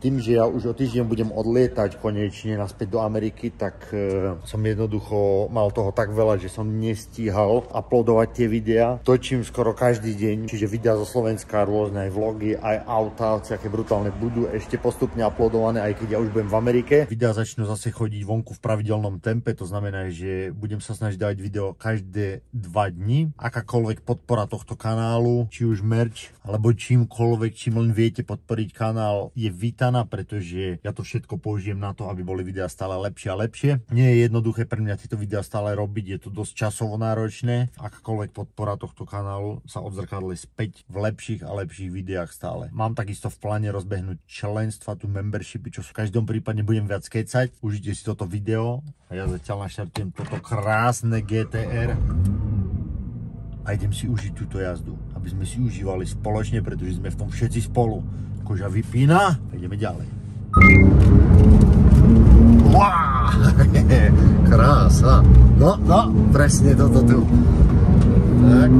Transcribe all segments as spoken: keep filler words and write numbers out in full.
Tým, že ja už o týždeň budem odlietať konečne naspäť do Ameriky, tak e, som jednoducho mal toho tak veľa, že som nestíhal uploadovať tie videá. Točím skoro každý deň, čiže videá zo Slovenska, rôzne aj vlogy, aj auta, aké brutálne budú ešte postupne uploadované, aj keď ja už budem v Amerike. Videá začnú zase chodiť vonku v pravidelnom tempe, to znamená, že budem sa snažiť dávať video každé dva dni. Akákoľvek podpora tohto kanálu, či už merch, alebo čímkoľvek, čím len viete podporiť kanál, je vítaná, pretože ja to všetko použijem na to, aby boli videá stále lepšie a lepšie. Nie je jednoduché pre mňa tieto videá stále robiť, je to dosť časovo náročné. Akákoľvek podpora tohto kanálu sa odzrkadlí späť v lepších a lepších videách stále. Mám takisto v pláne rozbehnúť členstva, tu membershipy, čo v každom prípade budem viac kecať. Užite si toto video a ja zatiaľ naštartujem toto krásne gé té er a idem si užiť túto jazdu, aby sme si užívali spoločne, pretože sme v tom všetci spolu. Koža vypína a ideme ďalej. Wow, krása. No, no, presne toto tu. Tak.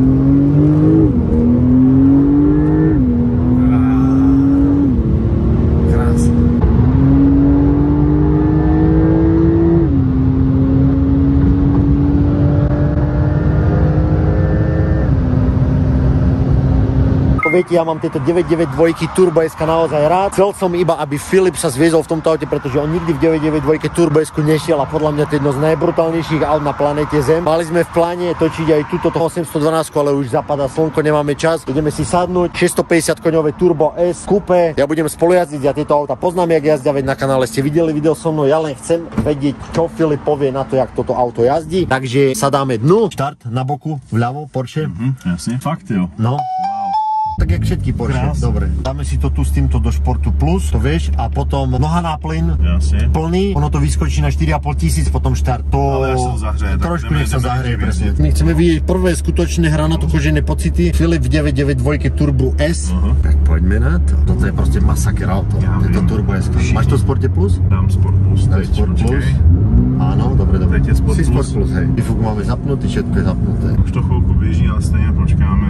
Viete, ja mám tieto deväť deväť dva Turbo S naozaj rád. Chcel som iba, aby Filip sa zviezol v tomto aute, pretože on nikdy v deväť deväť dva Turbo S nešiel a podľa mňa to je jedno z najbrutálnejších aut na planéte Zem. Mali sme v pláne točiť aj túto osemsto dvanásť, ale už zapadá slnko, nemáme čas. Ideme si sadnúť, šesťstopäťdesiat koňové Turbo S Coupe. Ja budem spolujazdiť, ja tieto auta poznám, jak jazdia, veď na kanále ste videli video so mnou. Ja len chcem vedieť, čo Filip povie na to, jak toto auto jazdí. Takže sadáme dnu. Štart na boku, vľavo, Porsche. Mhm, jasne, fakt jo. No. Tak jak všetky Porsche. Krás. Dobre. Dáme si to tu s týmto do Športu Plus, to vieš, a potom noha na plyn, jasne, plný, ono to vyskočí na štyri a pol tisíc, potom štart. To ale až sa zahreje, trošku nech sa zahreje, presne. My chceme vidieť prvé skutočné hranatokožené pocity. Philips v deväť deväť dva Turbo S. Uh-huh. Tak poďme na to. Toto je proste masaker auto. Ja je to Turbo S. Máš to v Sporte Plus? Dám Sport Plus. Dám Sport Plus. Áno, dobre, dobre. Sport si Plus. Sport Plus, hej. Výfuk máme zapnutý, všetko je zapnuté. Už to chvíľku běží, ale stejně počkáme.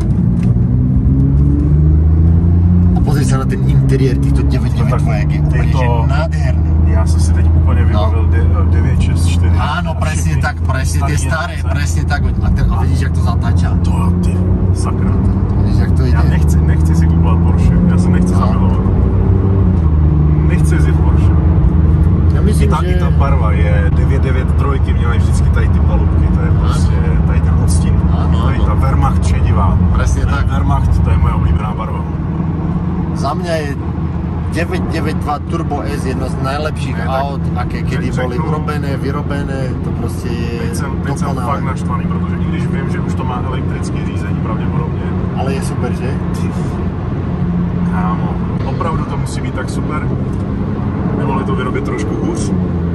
Pozri sa na ten interiér týchto deväť deväť dva, jak je úplne že nádherný. Ja som si teď úplne vybavil no. deväť šesť štyri. Áno, presne tak, presne tie staré, presne tak. A, ten, a vidíš, jak to zatáča. To, ty, sakra. Vidíš, jak to ide. Ja nechci, nechci si kúpať Porsche, ja sa nechci no. zamilovať. Nechci si Porsche. Ja myslím, I ta, že... I ta barva je deväť deväť tri, měla vždycky tady ty palubky, to je prostě, tady ten odstín. Áno, tady áno. ta Wehrmacht šedivá. Presne tak. Wehrmacht, to je moja oblíbená barva. Za mňa je deväť deväť dva Turbo S jedno z najlepších ne, aut, aké kedy řeknu, boli urobené, vyrobené, to prostě je teď jsem, teď jsem fakt naštvaný, protože i když vím, že už to má elektrické řízení pravděpodobně. Ale je super, že? Kámo, opravdu to musí být tak super. Nemohli to vyrobit trošku hůř.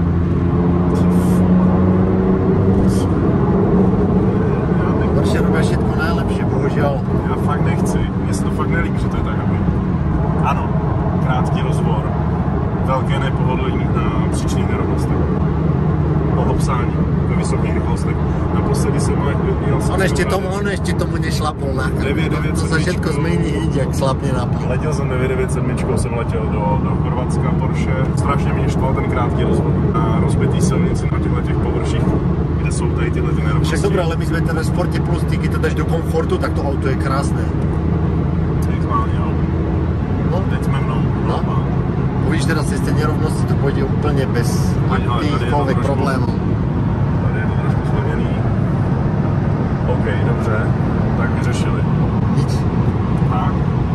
Porsche robí všetko najlepšie, bohužiaľ. Já fakt nechci, mně se to fakt nelíbí, že to je tak, aby... Ano, krátký rozvor, velké nepohodlení na příčných nerovnostech, ohopsání ve vysokých rychlostech. Naposledy jsem měl... On ještě tomu, on ještě tomu nešlapol na krk. To se všetko zmení, jak slapne na plyn. Letěl jsem deväť deväť sedm, jsem letěl do, do Chorvatska Porsche. Strašně mě štval ten krátký rozvor na rozbitý silnici na těchto těch površích, kde jsou tady tyhle ty nerovnosti. Však dobré, ale my jsme teda v Sporte Plus, ty keď to dáš do komfortu, tak to auto je krásné. Normálně, jo. No. Teď jsme mnou. No. Uvidíš teraz cez tie nerovnosti, to pôjde úplne bez akýchkoľvek problémov. Tady je to trošku zlevněný. OK, dobře, tak vyřešili. Nič. Tak.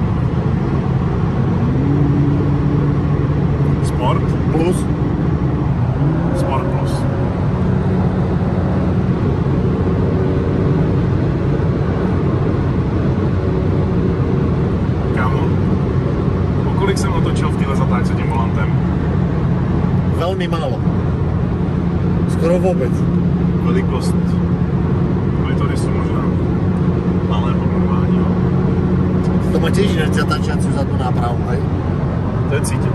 Sport Plus. Sport Plus. Kámo, kolik jsem otočil v téhle zatáčce tím volantem? Veľmi málo. Skoro vôbec. Velikost monitory sú možná malého normální. To má tiež ináč zatáčaciu zadnú nápravu, hej? To je cítit.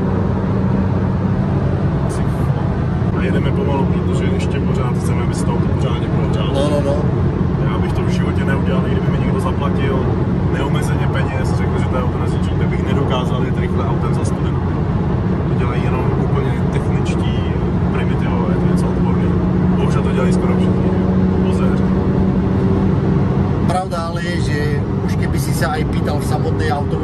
A jedeme pomalu, protože ještě pořád chceme, aby se to auto pořádně prohřálo. No, no, no. Já bych to v životě neudělal, i kdyby mi někdo zaplatil neomezeně peněz, řekl, že to je auto na zničení, tak bych nedokázal jet rychle autem za studenou.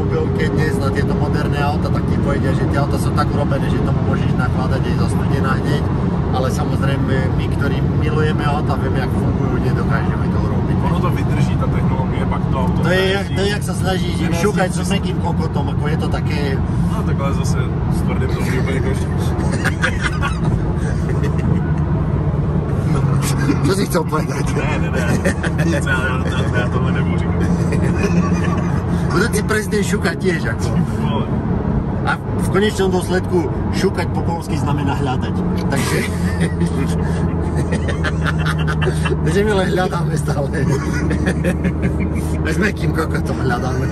Google dnes na tieto moderné auta, tak ti povedia, že tie auta sú tak urobené, že tomu môžeš nakladať aj zo studená hneď, ale samozrejme my, ktorí milujeme auta, vieme, jak fungujú, nedokážeme to urobiť. Ono to vydrží, ta technologie, pak to auto. To je, jak, to je jak sa snažíš im šukať s mäkkým kokotom, ako je to také... No takhle zase s tvrdým to úplně každý. Co si chcel povedať? Ne, ne, ne, nic, já, já, já tohle nebudu říkat. Budúci prezident šukať tiež, ako. A v konečnom dôsledku šukať po polsky znamená hľadať. Takže... Takže my len hľadáme stále. Aj s mäkkým kokotom hľadáme.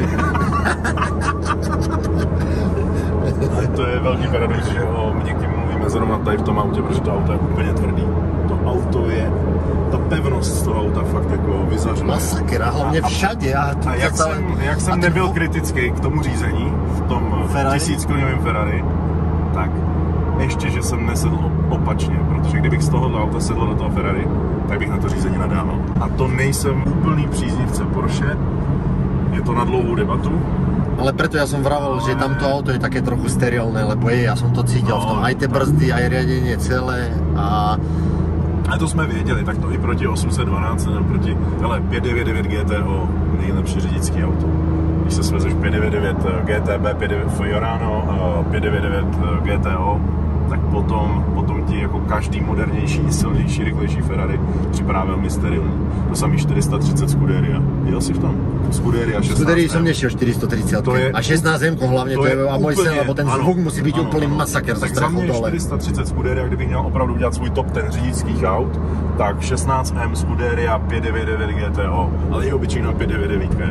A to je velký paradox, že o někým mluvíme zrovna tady v tom autě, protože to auto je úplně tvrdý. To auto je, ta pevnost z toho auta fakt jako vyzařila. Masakr, a hlavně všade. A, a jak celé... jsem, jak jsem nebyl po... kritický k tomu řízení v tom tisíckoňovém Ferrari, tak ještě, že jsem nesedl opačně, protože kdybych z tohohle auta sedl do toho Ferrari, tak bych na to řízení nadával. A to nejsem úplný příznivce Porsche, je to na dlouhou debatu. Ale preto ja som vravel, že tamto auto je také trochu sterilné, lebo je, ja som to cítil no, v tom, aj tie brzdy, aj riadenie celé a... A to jsme věděli, tak to i proti osm set dvanáct, nebo proti, hele, pět devět devět G T O, nejlepší řidičský auto. Když se svezeš pět devět devět G T B, pět devět Fiorano, pět devět devět G T O, tak potom, potom ti jako každý modernější, silnější, rychlejší Ferrari připadá velmi sterilní. To samý čtyři sta třicet Scuderia. Jel jsi v tom? Scuderia šestnáct. Scuderia som nešiel štyri sto tridsať. A šestnásť M hlavne to, to je, a môj sen, lebo ten ano, zvuk musí byť ano, úplný ano. masaker. Tak za mě čtyři sta třicet Scuderia, kdybych měl opravdu dělat svůj top ten řidičských aut, tak šestnáct M Scuderia pět devět devět G T O, ale i obyčejná pět devět devět je.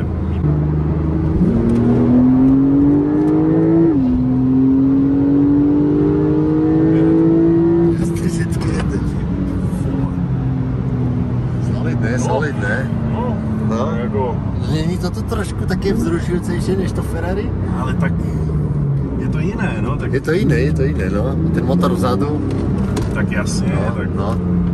Solidné. No, no. Jako... Není to tu trošku také vzrušujúcejšie než to Ferrari? Ale tak je to jiné, no. Tak... Je to jiné, je to jiné, no. Ten motor vzadu. Tak jasně, no, tak... No.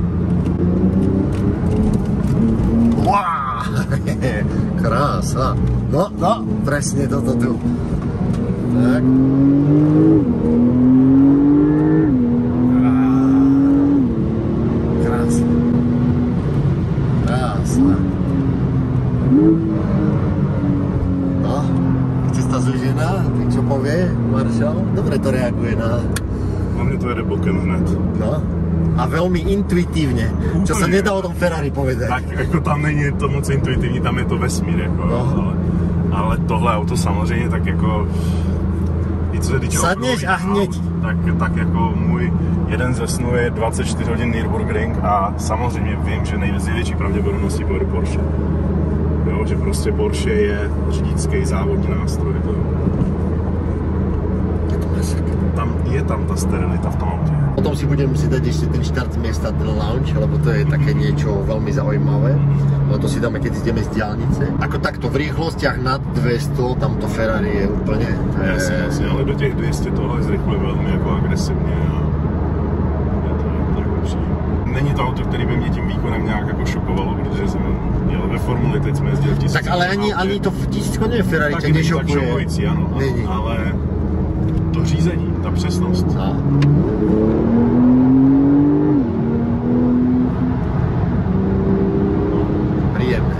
Wow! Krása. No, no, presne toto tu. Tak. No, cesta zúžená, tak čo povie Maršal? Dobre to reaguje na... Hlavne to jede bokem hned. No, a veľmi intuitívne, čo sa nedá o tom Ferrari povedať. Tak jako tam není to moc intuitivní, tam je to vesmír, jako, no. ale, ale tohle auto samozřejmě tak jako... Sadneš a hneď. Tak, tak jako můj jeden ze snů je dvacet čtyři hodin Nürburgring a samozřejmě vím, že největší pravděpodobností pojedu Porsche. Jo, že prostě Porsche je řidičský závodní nástroj. To... Tam je tam ta sterilita v tom autě. Potom si budem si dať ešte ten štart miesta, ten lounge, lebo to je také niečo veľmi zaujímavé. No to si dáme, keď ideme z diaľnice. Ako takto v rýchlostiach nad dvesto, tamto Ferrari je úplne... Jasně, jasně, ale do těch dvě stě tohle zrychluje velmi jako agresivně a je to, je to jako příjemné. Není to auto, který by mě tím výkonem nějak jako šokovalo, protože jsem jel ve formuli, teď jsme jezdili v tisících. Tak ale ani, ani to v tisícko nie je Ferrari, tě nešokuje. Tak šokující, ano, není. Ale to řízení, ta přesnost. A. Príjemné.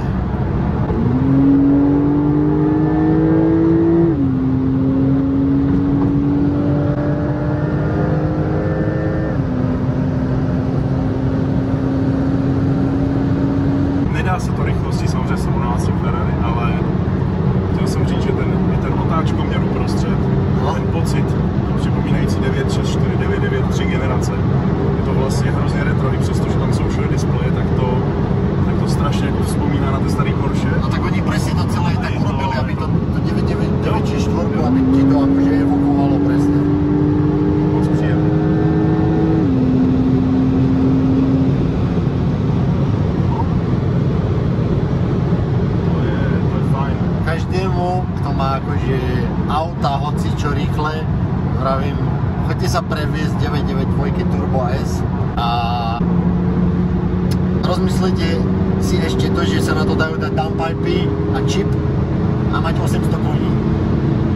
Nedá se to rychlostí samozřejmě srovnávat s Ferrari, ale chtěl jsem říct, že ten, ten otáčkoměr uprostřed, no. Ten pocit, připomínající devět šest čtyři, devět devět tři generace, je to vlastně hrozně retro, i přesto, že tam jsou všude displeje, tak to, tak to strašně jako vzpomíná na ty starý Porsche. No tak oni presne to celé tak urobili, aby to, to devět devět čtyři, aby ti to akože evokovalo presne. Moc příjemné. To je, to je fajn. Každému, kto má akože auta, hoci čo rýchle, vravím, choďte sa previesť deväť deväť dva Turbo S a rozmyslite si ešte to, že sa na to dajú dať downpipy a čip a mať osemsto koní.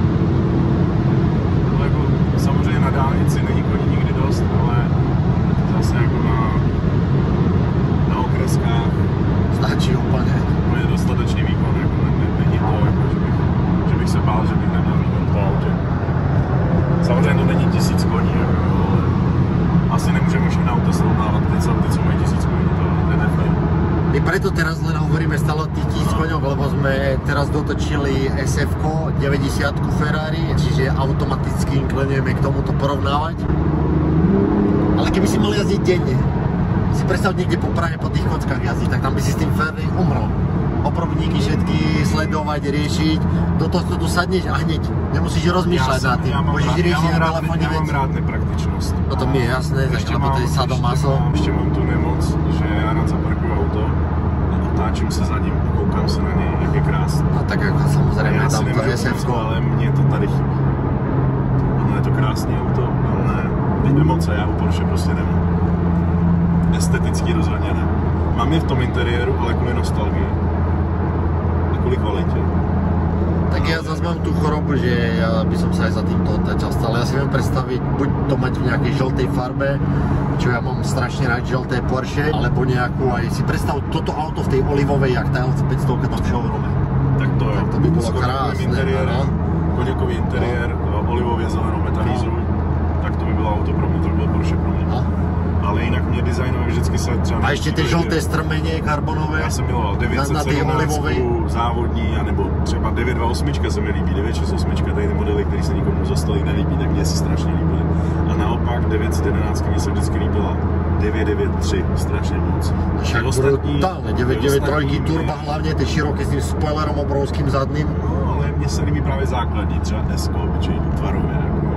I preto teraz len hovoríme stále o tých tisíc koňoch, lebo sme teraz dotočili es ef-ko, deväťdesiatku Ferrari, čiže automaticky inklinujeme k tomuto porovnávať. Ale keby si mal jazdiť denne, si predstav niekde po Prahe po tých kockách jazdiť, tak tam by si s tým Ferrari umrel. Opravníky všetky sledovať, riešiť, do toho tu sadneš a hneď nemusíš rozmýšľať nad tým, môžeš riešiť na telefóne veci. Já mám rád nepraktičnost. No to mi je jasné, lebo to je sadomaso. Ještě mám tu nemoc, že já rád zaparkuju auto a otáčím se za ním a koukám se na něj, jak je krásný. No tak jako samozřejmě tam to es ef-ko. Ale mě to tady chybí. Ono je to krásný auto, ale ty emoce já u Porsche prostě nemám. Esteticky rozhodně ne. Mám je v tom interiéru, ale kvůli nostalgii. Kvůli kvalitě. Tak ja zase mám tú chorobu, že ja by som sa aj za týmto otáčal stále. Ja si viem predstaviť, buď to mať v nejakej žltej farbe, čo ja mám strašne rád žlté Porsche, alebo nejakú aj si predstav toto auto v tej olivovej, jak tá el cé päťsto tam v showroome. Tak to je. Tak to by bolo krásne. No? Koněkový interiér, no. Olivově zelenou metalízu, no. Tak to by bylo auto pro mě, to by bylo Porsche pro mě. No. Ale jinak mě designově vždycky se třeba... A ještě ty žlté strmenie karbonové. Já jsem miloval devět set sedmnáct závodní, anebo třeba devět dvacet osm se mi líbí, devět šedesát osm, tady ty modely, které se nikomu za stolik nelíbí, tak mě se strašně líbily. A naopak devět set jedenáct mě se vždycky líbila devět devět tři, strašně moc. Však brutálne, devět devět tři turbo, hlavně ty široké s tím spoilerom obrovským zadným. No, ale mně se líbí právě základní, třeba S-ko, obyčejný, tvarově.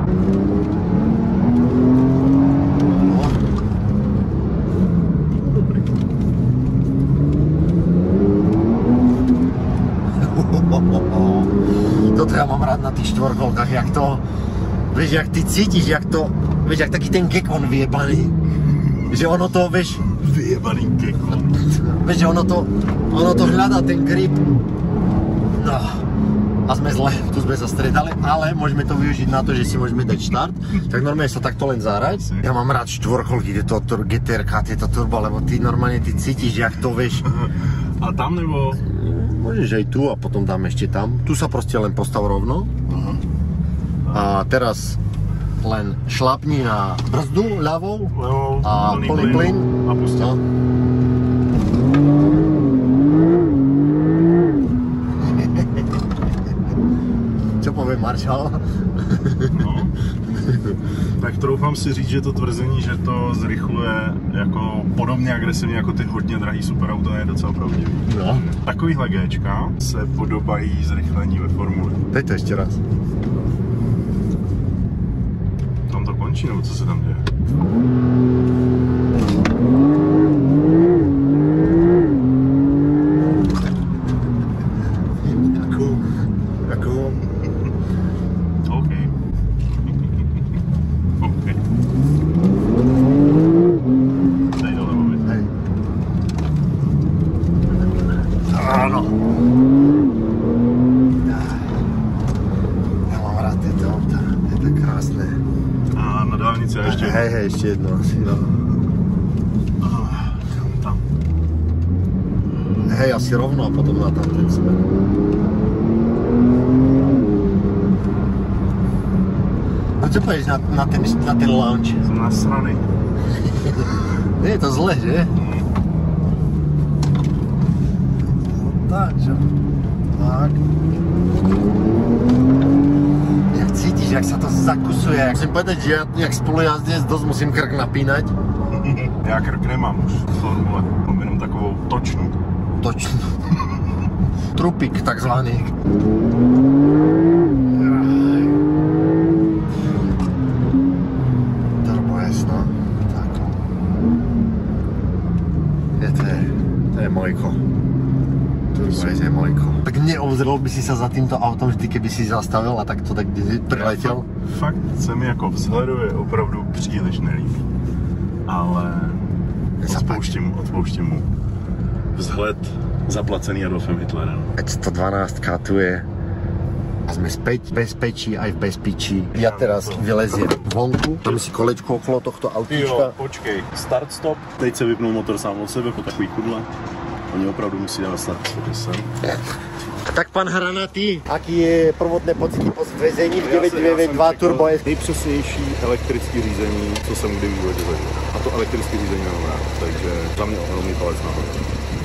Toto ja mám rád na tých štvorkolkách, jak to, vieš, jak ty cítiš, jak to, vieš, jak taký ten gekon vyjebaný, že ono to, vieš, vyjebaný gekon, vieš, že ono to, ono to hľadá ten grip, no, a sme zle, tu sme sa stredali, ale môžeme to využiť na to, že si môžeme dať štart, tak normálne sa takto len zahrať. Ja mám rád štvorkolky, tieto gé té erka, tieto turbo, lebo ty normálne ty cítiš, jak to, vieš. A tam nebo? Môžeš aj tu a potom dáme ešte tam. Tu sa proste len postav rovno. Uh-huh. A teraz len šlapni na brzdu ľavou, ľavou a plný plyn. A pusti. No. Čo povie Maršal? No. Tak troufám si říct, že to tvrzení, že to zrychluje jako podobně agresivně jako ty hodně drahý superauta, je docela pravdivý. No. Takovýhle Gčka se podobají zrychlení ve formuli. Teď to ještě raz. Tam to končí, nebo co se tam děje? Hej, hej, ešte jedno asi, no. Tam. Hej, asi rovno a potom na tam ten smer. A čo povieš na, na, ten, na ten lounge? Som nasraný. Nie je to zle, že? Mm. Tak, čo? Tak. Cítiš, jak sa to zakusuje. Musím povedať, že ja, jak spolujazdec, dosť musím krk napínať. Já krk nemám už v formule, mám jenom takovou točnu. Točnu. Trupik takzvaný. Turbo S, no. Tak. Je to je, to je mojko. Turbo S je mojko. Tak neobzrel by si sa za týmto autom vždy, keby si zastavil a tak to tak priletěl? Fakt, fakt se mi jako vzhleduje opravdu příliš nelíbí. Ale odpouštím, odpouštím mu vzhled zaplacený Adolfem Hitlerem. sto dvanásť tu je a sme späť v bezpečí aj v bezpečí. Ja teraz vyleziem vonku, tam si kolečko okolo tohto autíčka. Jo, počkej, start stop, teď se vypnul motor sám od sebe po takový kudle. Oni opravdu musí dávat start stop, sem. Tak pan Hranatý, aký je prvotné pocity po zvezení v devět devět dva Turbo S? Nejpřesnější elektrické řízení, co jsem kdy v životě zažil. A to elektrické řízení mám rád, takže za mě ohromný palec nahoru.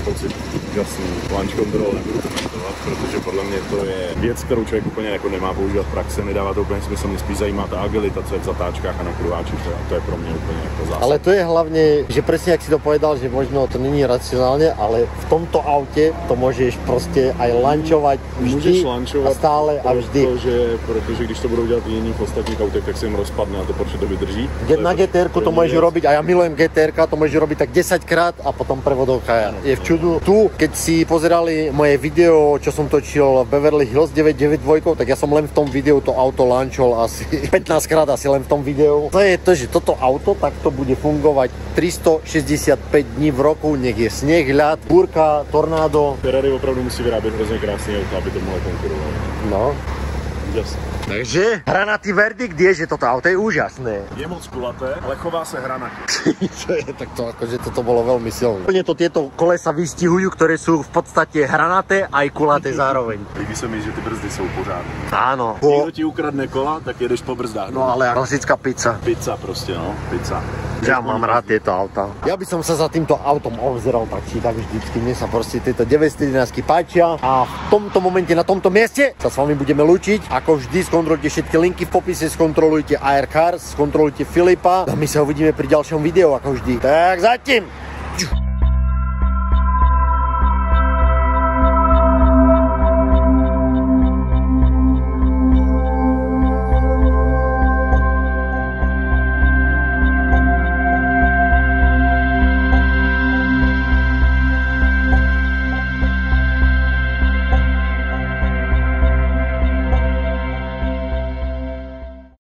pocit. Jasný, launch control nebudu komentovat, protože podle mě to je věc, kterou člověk úplně jako nemá používat v praxi, nedává to úplně smysl, mě spíš zajímá ta agilita, co je v zatáčkách a na kruháči, to, to je pro mě úplně jako zásadné. Ale to je hlavně, že přesně jak si to povedal, že možno to není racionálně, ale v tomto autě to můžeš prostě aj lančovat vždy a stále a vždy. Protože, protože když to budou dělat jiní v ostatních autech, tak se jim rozpadne a to Porsche to vydrží. Na G T R-ku to můžeš robiť a ja milujem G T R-ka, to môžeš robiť tak desaťkrát a potom prevodovka je v čudu. Tu, keď si pozerali moje video, čo som točil v Beverly Hills deväťstodeväťdesiatdva, tak ja som len v tom videu to auto lančol asi pätnásť krát asi len v tom videu. To je to, že toto auto takto bude fungovať tristošesťdesiatpäť dní v roku, nech je sneh, ľad, búrka, tornádo. Ferrari opravdu musí vyrábět hrozně krásný auto, aby to mohlo konkurovat. No. Úžasné. Takže hranatý verdikt je, že toto auto je úžasné. Je moc kulaté, ale chová se hranatě. To je takto, akože toto bolo veľmi silné. Úplne to tieto kolesa vystihujú, ktoré sú v podstate hranaté aj kulaté zároveň. Líbí se mi, že ty brzdy jsou pořádné. Áno. Niekto ti ukradne kola, tak jedeš po brzdách. No ale klasická pizza. Pizza prostě, no, pizza. Ja mám rád tieto auta. Ja by som sa za týmto autom obzeral tak či tak vždycky. Mne sa proste tieto deväťstojedenásky páčia a v tomto momente, na tomto mieste sa s vami budeme lúčiť. Ako vždy, skontrolujte všetky linky v popise, skontrolujte á er Cars, skontrolujte Filipa a my sa uvidíme pri ďalšom videu, ako vždy. Tak zatím!